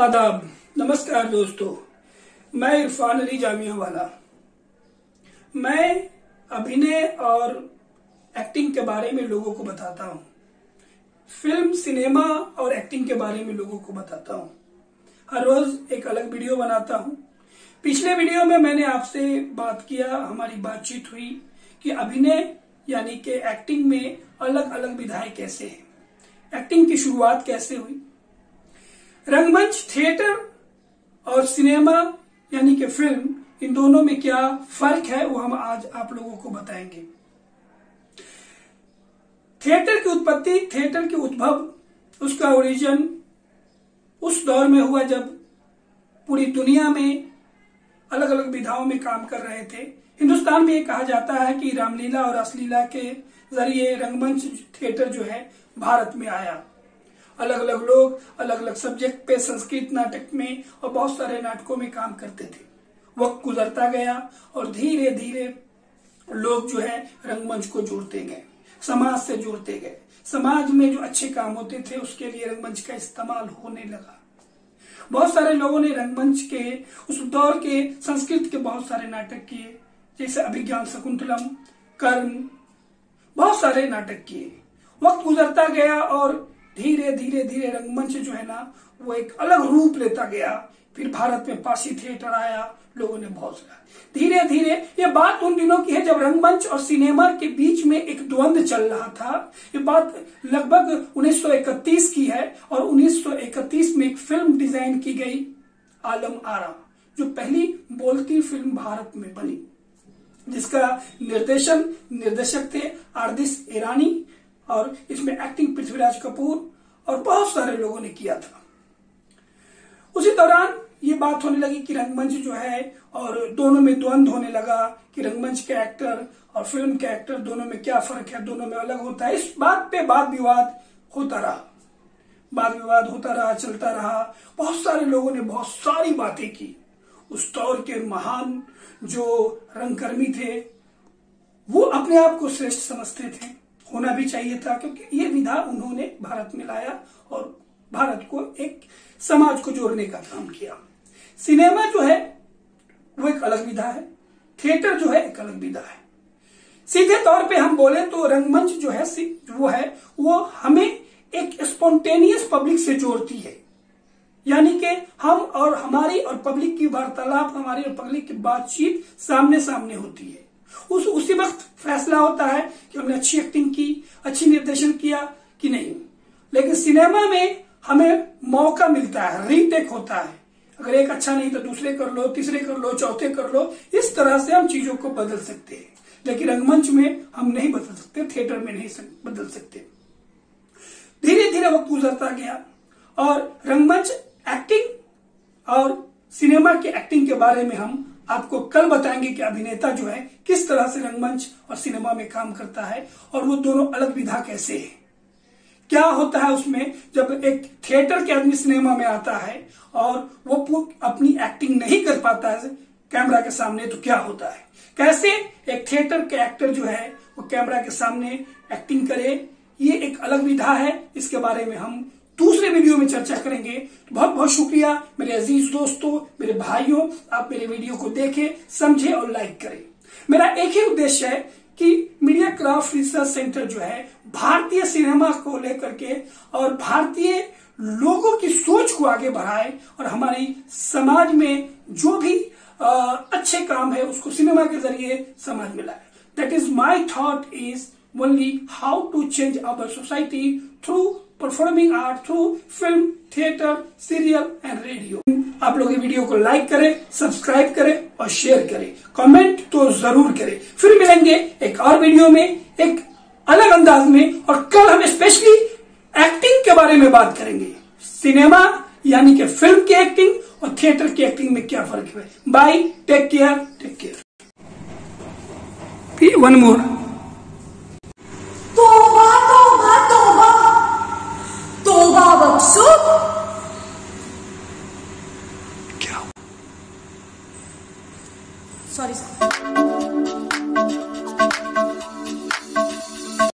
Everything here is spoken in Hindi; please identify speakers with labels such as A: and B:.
A: आदाब, नमस्कार दोस्तों। मैं इरफान अली जामिया वाला। मैं अभिनय और एक्टिंग के बारे में लोगों को बताता हूँ। फिल्म, सिनेमा और एक्टिंग के बारे में लोगों को बताता हूँ। हर रोज एक अलग वीडियो बनाता हूँ। पिछले वीडियो में मैंने आपसे बात किया, हमारी बातचीत हुई कि अभिनय यानी कि एक्टिंग में अलग अलग विधाएं कैसे हैं, एक्टिंग की शुरुआत कैसे हुई, रंगमंच, थिएटर और सिनेमा यानी कि फिल्म, इन दोनों में क्या फर्क है वो हम आज आप लोगों को बताएंगे। थिएटर की उत्पत्ति, थिएटर के उद्भव, उसका ओरिजिन उस दौर में हुआ जब पूरी दुनिया में अलग अलग विधाओं में काम कर रहे थे। हिंदुस्तान में ये कहा जाता है कि रामलीला और रासलीला के जरिए रंगमंच थिएटर जो है भारत में आया। अलग अलग लोग अलग अलग सब्जेक्ट पे संस्कृत नाटक में और बहुत सारे नाटकों में काम करते थे। वक्त गुजरता गया और धीरे धीरे लोग जो है रंगमंच को जोड़ते गए, समाज से जोड़ते गए। समाज में जो अच्छे काम होते थे उसके लिए रंगमंच का इस्तेमाल होने लगा। बहुत सारे लोगों ने रंगमंच के उस दौर के संस्कृत के बहुत सारे नाटक किए, जैसे अभिज्ञान शकुंतलम, कर्ण, बहुत सारे नाटक किए। वक्त गुजरता गया और धीरे धीरे धीरे रंगमंच जो है ना वो एक अलग रूप लेता गया। फिर भारत में पारसी थिएटर आया, लोगों ने बहुत सारा धीरे धीरे। ये बात उन दिनों की है जब रंगमंच और सिनेमा के बीच में एक द्वंद्व चल रहा था। ये बात लगभग 1931 की है और 1931 में एक फिल्म डिजाइन की गई, आलम आरा, जो पहली बोलती फिल्म भारत में बनी, जिसका निर्देशक थे आरदिश ईरानी और इसमें एक्टिंग पृथ्वीराज कपूर और बहुत सारे लोगों ने किया था। उसी दौरान ये बात होने लगी कि रंगमंच जो है और दोनों में द्वंद्व होने लगा कि रंगमंच के एक्टर और फिल्म के एक्टर दोनों में क्या फर्क है, दोनों में अलग होता है। इस बात पे वाद विवाद होता रहा, चलता रहा। बहुत सारे लोगों ने बहुत सारी बातें की। उस दौर के महान जो रंगकर्मी थे वो अपने आप को श्रेष्ठ समझते थे, होना भी चाहिए था, क्योंकि ये विधा उन्होंने भारत में लाया और भारत को एक समाज को जोड़ने का काम किया। सिनेमा जो है वो एक अलग विधा है, थिएटर जो है एक अलग विधा है। सीधे तौर पे हम बोले तो रंगमंच जो है वो हमें एक स्पॉन्टेनियस पब्लिक से जोड़ती है, यानी कि हम और हमारी और पब्लिक की वार्तालाप, हमारी और पब्लिक की बातचीत सामने सामने होती है। उसी वक्त फैसला होता है कि हमने अच्छी एक्टिंग की, अच्छी निर्देशन किया कि नहीं। लेकिन सिनेमा में हमें मौका मिलता है, रीटेक होता है। अगर एक अच्छा नहीं तो दूसरे कर लो, तीसरे कर लो, चौथे कर लो। इस तरह से हम चीजों को बदल सकते हैं, लेकिन रंगमंच में हम नहीं बदल सकते, थिएटर में नहीं बदल सकते। धीरे धीरे वक्त गुजरता गया और रंगमंच एक्टिंग और सिनेमा की एक्टिंग के बारे में हम आपको कल बताएंगे कि अभिनेता जो है किस तरह से रंगमंच और सिनेमा में काम करता है और वो दोनों अलग विधा कैसे है। क्या होता है उसमें जब एक थिएटर के आदमी सिनेमा में आता है और वो अपनी एक्टिंग नहीं कर पाता है कैमरा के सामने, तो क्या होता है, कैसे एक थिएटर के एक्टर जो है वो कैमरा के सामने एक्टिंग करे। ये एक अलग विधा है। इसके बारे में हम दूसरे वीडियो में चर्चा करेंगे। बहुत बहुत शुक्रिया मेरे अजीज दोस्तों, मेरे भाइयों, आप मेरे वीडियो को देखें, समझें और लाइक करें। मेरा एक ही उद्देश्य है कि मीडिया क्राफ्ट रिसर्च सेंटर जो है भारतीय सिनेमा को लेकर के और भारतीय लोगों की सोच को आगे बढ़ाए और हमारी समाज में जो भी अच्छे काम है उसको सिनेमा के जरिए समाज में लाए। That is my thought is only how to change our society through performing art, through film, theatre, serial and radio. आप लोग ये वीडियो को लाइक करें, सब्सक्राइब करें और शेयर करें, कमेंट तो जरूर करें। फिर मिलेंगे एक और वीडियो में एक अलग अंदाज में, और कल हम स्पेशली एक्टिंग के बारे में बात करेंगे। सिनेमा यानी कि फिल्म की एक्टिंग और थिएटर की एक्टिंग में क्या फर्क है। Bye, take care. वन मोर